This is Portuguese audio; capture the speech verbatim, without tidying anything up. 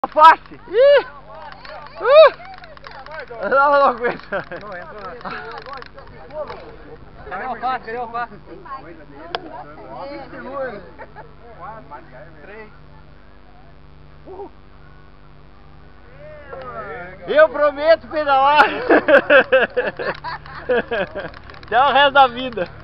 Face! Ih! Uh! Não, não aguento. Não entra. Cadê o face? Cadê o face? Eu prometo pedalar até o resto da vida.